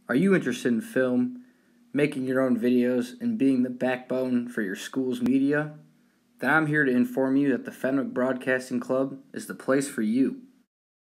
Are you interested in film, making your own videos, and being the backbone for your school's media? Then I'm here to inform you that the Fenwick Broadcasting Club is the place for you.